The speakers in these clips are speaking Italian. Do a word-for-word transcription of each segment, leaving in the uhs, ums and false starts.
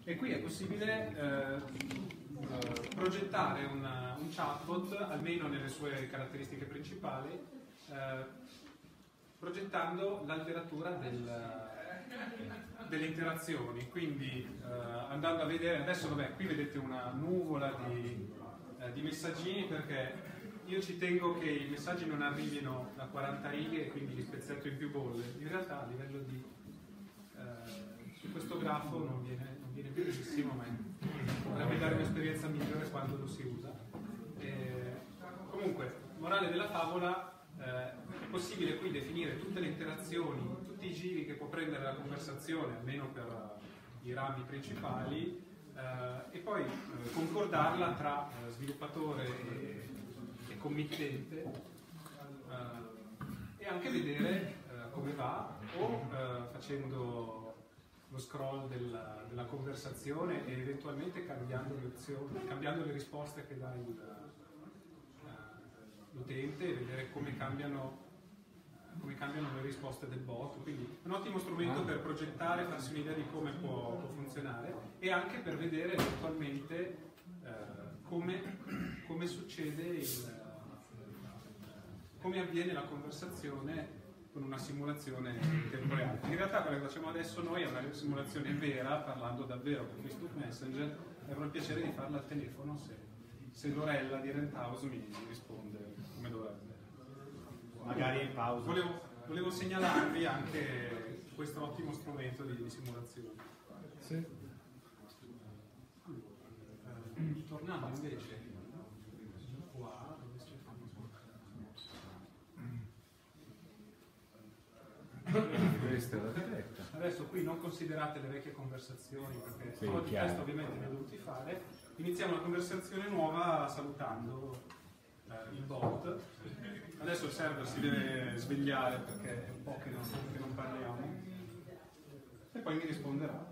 E qui è possibile eh, eh, progettare una, un chatbot, almeno nelle sue caratteristiche principali, eh, progettando l'alteratura del, delle interazioni. Quindi eh, andando a vedere, adesso vabbè, qui vedete una nuvola di, eh, di messaggini, perché io ci tengo che i messaggi non arrivino da quaranta righe e quindi li spezzetto in più bolle. In realtà a livello di eh, su questo grafo non viene, non viene benissimo, ma potrebbe dare un'esperienza migliore quando lo si usa. E, comunque, morale della favola, eh, è possibile qui definire tutte le interazioni, tutti i giri che può prendere la conversazione, almeno per uh, i rami principali, eh, e poi eh, concordarla tra eh, sviluppatore e committente, eh, e anche vedere eh, come va, o eh, facendo lo scroll della, della conversazione e eventualmente cambiando le opzioni, cambiando le risposte che dà l'utente, e vedere come cambiano, come cambiano le risposte del bot. Quindi è un ottimo strumento per progettare, farsi un'idea di come può, può funzionare, e anche per vedere eventualmente eh, come, come succede il come avviene la conversazione con una simulazione in tempo reale. In realtà quello che facciamo adesso noi è una simulazione vera, parlando davvero con Facebook Messenger, e avrò il piacere di farla al telefono se, se Lorella di Renthouse mi risponde come dovrebbe. Magari in pausa. Volevo, volevo segnalarvi anche questo ottimo strumento di, di simulazione. Sì. Eh, tornando invece qua, questa è la diretta. Adesso qui non considerate le vecchie conversazioni, perché sì, solo di questo ovviamente ne ho dovuti fare. Iniziamo una conversazione nuova salutando eh, il bot. Adesso il server si deve svegliare perché è un po' che non, che non parliamo, e poi mi risponderà.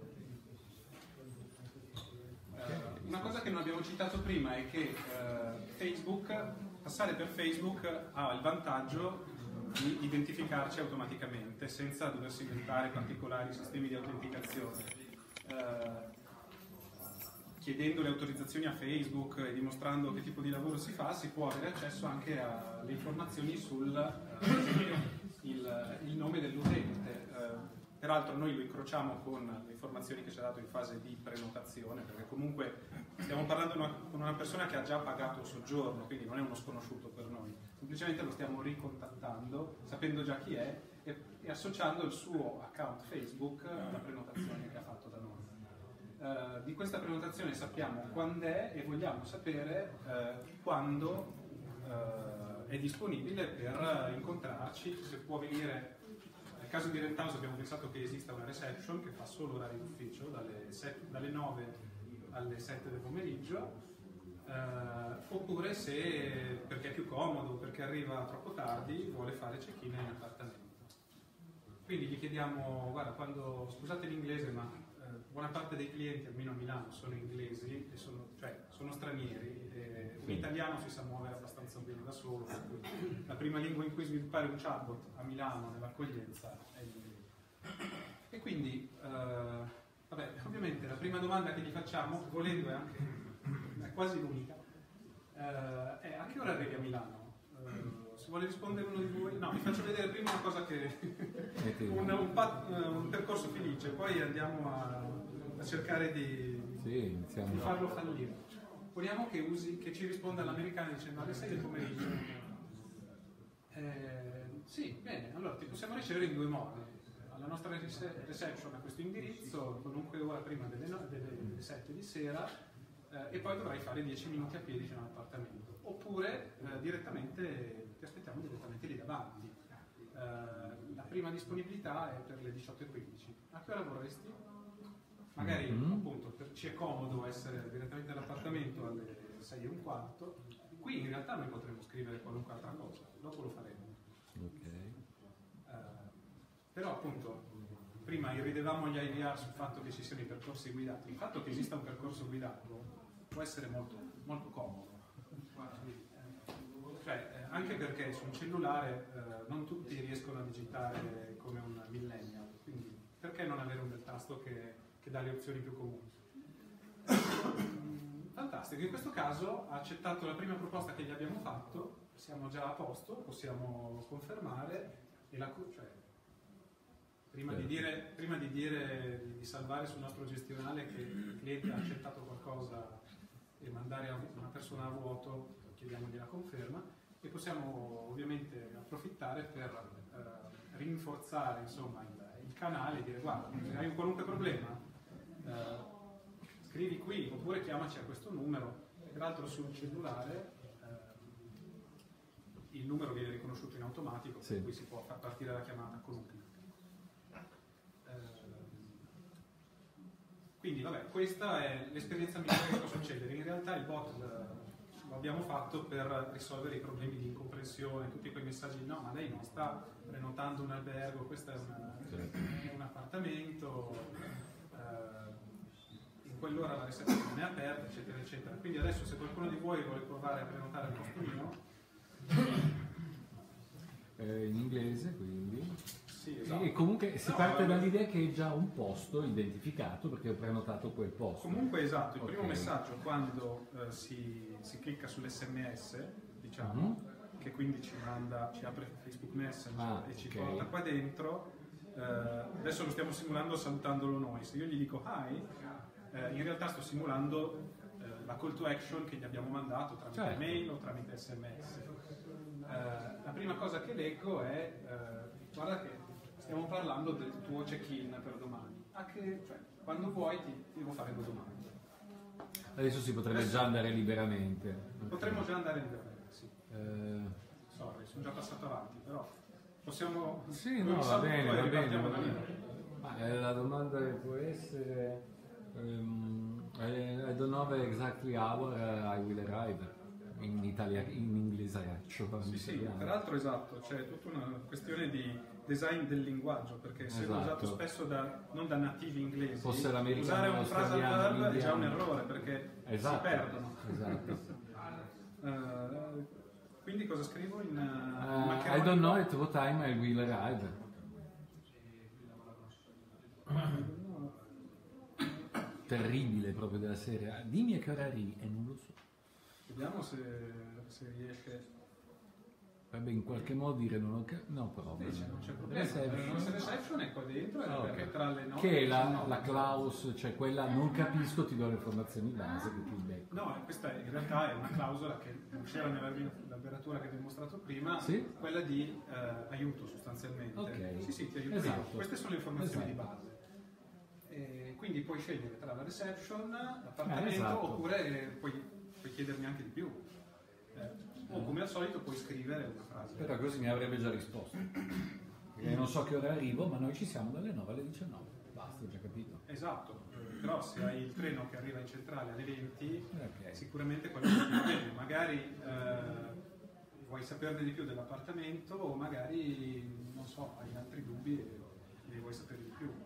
Eh, una cosa che non abbiamo citato prima è che eh, Facebook, passare per Facebook ha il vantaggio di identificarci automaticamente senza doversi inventare particolari sistemi di autenticazione. Eh, chiedendo le autorizzazioni a Facebook e dimostrando che tipo di lavoro si fa, si può avere accesso anche alle informazioni sul eh, il, il nome dell'utente. Eh, peraltro noi lo incrociamo con le informazioni che ci ha dato in fase di prenotazione, perché comunque stiamo parlando una, con una persona che ha già pagato il soggiorno, quindi non è uno sconosciuto per noi. Semplicemente lo stiamo ricontattando, sapendo già chi è, e, e associando il suo account Facebook alla prenotazione che ha fatto da noi. Uh, di questa prenotazione sappiamo quando è, e vogliamo sapere uh, quando uh, è disponibile per incontrarci, se può venire. Nel caso di Renthouse abbiamo pensato che esista una reception che fa solo orari d'ufficio, dalle, dalle nove alle sette del pomeriggio, uh, oppure se, perché è più comodo, perché arriva troppo tardi, vuole fare check-in in appartamento. Quindi gli chiediamo, guarda, quando, scusate l'inglese, ma buona parte dei clienti, almeno a Milano, sono inglesi, e sono, cioè sono stranieri, e un italiano si sa muovere abbastanza bene da solo, per cui la prima lingua in cui sviluppare un chatbot a Milano nell'accoglienza è l'inglese. E quindi, eh, vabbè, ovviamente la prima domanda che gli facciamo, volendo è anche è quasi l'unica, eh, è: a che ora arrivi a Milano? Eh, se vuole rispondere uno di voi, no, vi faccio vedere prima una cosa che un, un, pat, un percorso felice, poi andiamo a, a cercare di, sì, di farlo fallire. Vogliamo che, usi, che ci risponda l'americano dicendo alle sei del pomeriggio. Eh, sì, bene, allora ti possiamo ricevere in due modi. Alla nostra reception a questo indirizzo, qualunque ora prima delle, no, delle sette di sera, eh, e poi dovrai fare dieci minuti a piedi fino all'appartamento. Oppure eh, direttamente ti aspettiamo direttamente lì davanti. Eh, la prima disponibilità è per le diciotto e quindici. A che ora vorresti? Magari mm-hmm. appunto per, ci è comodo essere direttamente all'appartamento alle sei e un quarto. Qui in realtà noi potremmo scrivere qualunque altra cosa, dopo lo faremo. Okay. Eh, però appunto prima irridevamo gli I V R sul fatto che ci siano i percorsi guidati. Il fatto che esista un percorso guidato può essere molto, molto comodo. Cioè, eh, anche perché su un cellulare eh, non tutti riescono a digitare come un millennial, quindi perché non avere un bel tasto che, che dà le opzioni più comuni. Fantastico, in questo caso ha accettato la prima proposta che gli abbiamo fatto, siamo già a posto, possiamo confermare e la, cioè, prima, di dire, prima di dire di salvare sul nostro gestionale che il cliente ha accettato qualcosa e mandare a una persona a vuoto, chiediamogli la conferma e possiamo ovviamente approfittare per eh, rinforzare insomma, il, il canale e dire guarda, se hai un qualunque problema eh, scrivi qui oppure chiamaci a questo numero. Peraltro sul cellulare eh, il numero viene riconosciuto in automatico, sì. Per cui si può far partire la chiamata con un clic. Eh, quindi vabbè, questa è l'esperienza migliore che può succedere. In realtà il bot lo abbiamo fatto per risolvere i problemi di incomprensione, tutti quei messaggi, no ma lei non sta prenotando un albergo, questo è, una, è un appartamento, eh, in quell'ora la recepzione è aperta, eccetera, eccetera. Quindi adesso se qualcuno di voi vuole provare a prenotare il posto mio... Eh, in inglese, quindi... Sì, esatto. E comunque si no, parte vabbè. dall'idea che è già un posto identificato perché ho prenotato quel posto. Comunque esatto, il okay. primo messaggio quando eh, si, si clicca sull'esse emme esse, diciamo, mm-hmm. che quindi ci manda, ci apre Facebook Messenger ah, e ci okay. porta qua dentro, eh, adesso lo stiamo simulando salutandolo noi, se io gli dico hi, eh, in realtà sto simulando eh, la call to action che gli abbiamo mandato tramite certo. mail o tramite esse emme esse. Eh, la prima cosa che leggo è, eh, guarda che stiamo parlando del tuo check-in per domani. A che, cioè, quando vuoi ti, ti devo fare due domande. Adesso si potrebbe Adesso, già andare liberamente. Potremmo già andare liberamente, sì. Eh... Sorry, sono già passato avanti, però possiamo... Sì, no, va bene, va bene. Va bene. Ma, eh, la domanda può essere... Um, I, I don't know exactly how uh, I will arrive. In italiano, in inglese, cioè, sì, sì, peraltro esatto, c'è tutta una questione di design del linguaggio, perché se esatto. usato spesso da, non da nativi inglesi, usare un phrasal verb è già un errore perché esatto. si perdono. Esatto. uh, quindi cosa scrivo in, uh, in I don't know at what time I will arrive. Terribile proprio della serie. Dimmi a che ora arrivi e non lo so. Vediamo se, se riesce. Vabbè, in qualche modo dire non ho capito. No, però. Sì, non c'è problema. La nostra reception è qua dentro, è okay. perché tra le nove che è la, la clause, cioè quella non capisco, ti do le informazioni base che ti becco. No, questa in realtà è una clausola che non c'era nella letteratura che ti ho mostrato prima, sì? quella di eh, aiuto sostanzialmente. Okay. Sì, sì, ti aiuto. Esatto. Queste sono le informazioni esatto. di base. E quindi puoi scegliere tra la reception, l'appartamento, eh, esatto. oppure puoi, puoi chiedermi anche di più. Eh, o come al solito puoi scrivere una frase. Però così mi avrebbe già risposto. Perché non so che ora arrivo, ma noi ci siamo dalle nove alle diciannove. Basta, ho già capito. Esatto, però se hai il treno che arriva in centrale alle venti, okay. sicuramente quello che ti viene. Magari eh, vuoi saperne di più dell'appartamento o magari, non so, hai altri dubbi e, e vuoi sapere di più.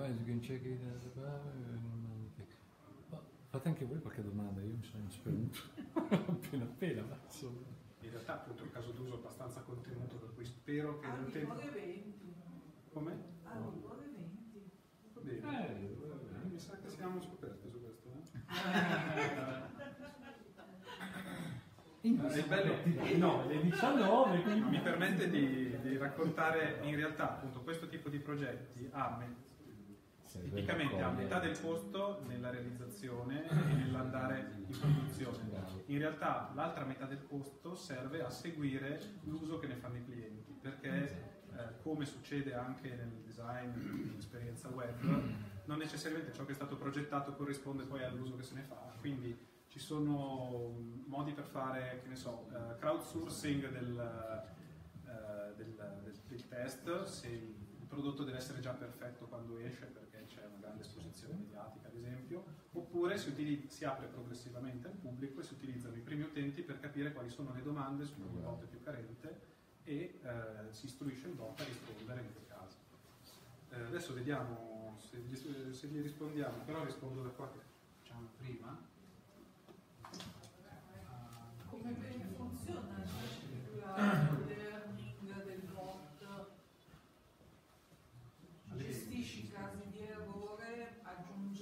Fate anche voi qualche domanda, io mi sono speruto appena appena, ma insomma. In realtà appunto è un caso d'uso abbastanza contenuto, per cui spero che ah, non tempo... venti. Come? Ah, oh. venti. Va bene. Eh, eh, mi sa che siamo scoperte su questo, eh? È bello, no, le diciannove, quindi... mi permette di, di raccontare in realtà appunto questo tipo di progetti a me. Tipicamente a metà del costo nella realizzazione e nell'andare in produzione. In realtà l'altra metà del costo serve a seguire l'uso che ne fanno i clienti, perché eh, come succede anche nel design di esperienza web, non necessariamente ciò che è stato progettato corrisponde poi all'uso che se ne fa. Quindi ci sono modi per fare, che ne so, uh, crowdsourcing del, uh, del, del, del test, se il prodotto deve essere già perfetto quando esce perché c'è una grande esposizione mediatica ad esempio, oppure si, utilizza, si apre progressivamente al pubblico e si utilizzano i primi utenti per capire quali sono le domande sul bot più carente e eh, si istruisce il bot a rispondere nei casi. Eh, adesso vediamo se gli, se gli rispondiamo, però rispondo da qua che facciamo prima. Come funziona il learning del bot? Gestisci casi di errore, aggiungi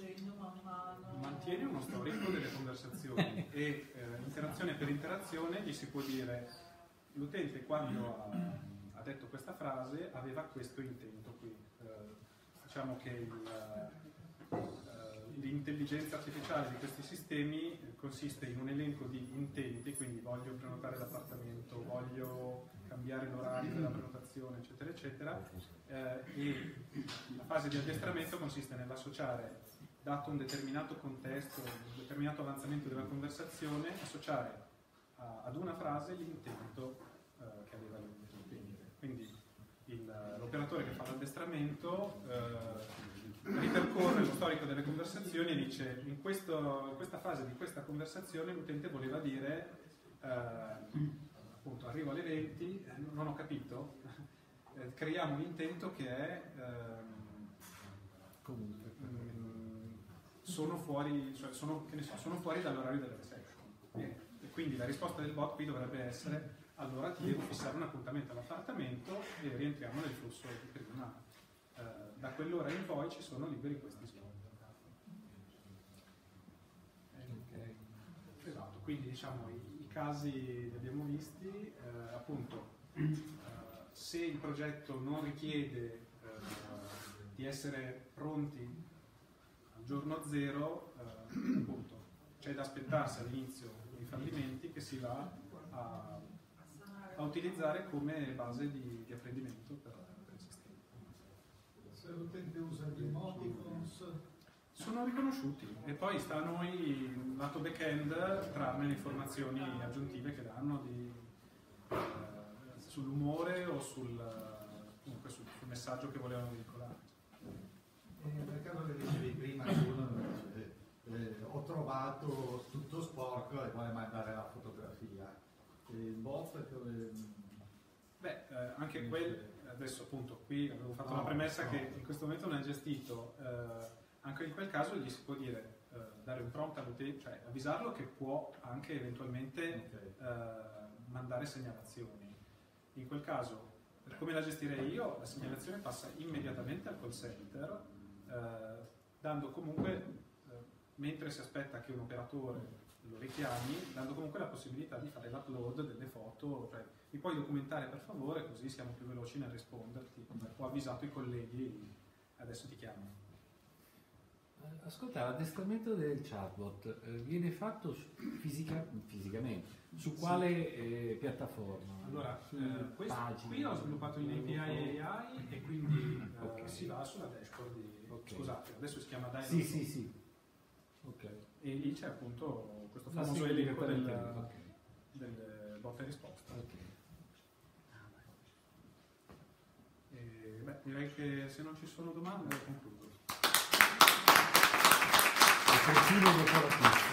tiene uno storico delle conversazioni e eh, interazione per interazione gli si può dire l'utente quando ha, ha detto questa frase aveva questo intento qui. Eh, diciamo che il, eh, l'intelligenza artificiale di questi sistemi consiste in un elenco di intenti, quindi voglio prenotare l'appartamento, voglio cambiare l'orario della prenotazione, eccetera, eccetera, eh, e la fase di addestramento consiste nell'associare, dato un determinato contesto, un determinato avanzamento della conversazione, associare a, ad una frase l'intento eh, che aveva l'utente. Quindi il, l'operatore che fa l'addestramento eh, ripercorre lo storico delle conversazioni e dice in, questo, in questa fase di questa conversazione l'utente voleva dire eh, appunto arrivo alle venti, non ho capito, eh, creiamo un intento che è ehm, comunque mh, sono fuori, cioè sono, che ne so, sono fuori dall'orario della reception e, e quindi la risposta del bot qui dovrebbe essere allora ti devo fissare un appuntamento all'appartamento e rientriamo nel flusso di prima. Uh, da quell'ora in poi ci sono liberi questi slot. okay. Esatto, quindi diciamo i, i casi li abbiamo visti, eh, appunto uh, se il progetto non richiede uh, di essere pronti al giorno zero, uh, appunto c'è da aspettarsi all'inizio dei fallimenti che si va a, a utilizzare come base di, di apprendimento per se l'utente usa gli emoticons sono riconosciuti e poi sta a noi lato back-end trarne le informazioni aggiuntive che danno di, eh, sull'umore o sul, comunque sul, sul messaggio che volevano veicolare. eh, nel caso che dicevi prima eh, eh, ho trovato tutto sporco e vuole mandare la fotografia il bot eh, beh eh, anche quel adesso appunto qui avevo fatto no, la premessa no. che in questo momento non è gestito, eh, anche in quel caso gli si può dire, eh, dare un prompt all'utente, cioè avvisarlo che può anche eventualmente okay. eh, mandare segnalazioni. In quel caso, per come la gestirei io, la segnalazione passa immediatamente al call center, eh, dando comunque, eh, mentre si aspetta che un operatore lo richiami, dando comunque la possibilità di fare l'upload delle foto, cioè mi puoi documentare per favore, così siamo più veloci nel risponderti. Ho avvisato i colleghi, adesso ti chiamo. Ascolta, l'addestramento del chatbot eh, viene fatto su- fisica- fisicamente, su quale eh, piattaforma? Allora, Su eh, questo, pagine? qui ho sviluppato in A P I A I e quindi eh, Ok. si va sulla dashboard di... Ok. Scusate, adesso si chiama Dialog. Sì, sì, sì. Ok. E lì c'è appunto questo La famoso segui elenco del, direttamente, ok. del botta e risposta. Ok. E, beh, direi che se non ci sono domande ho concluso. E perfino dopo la pista.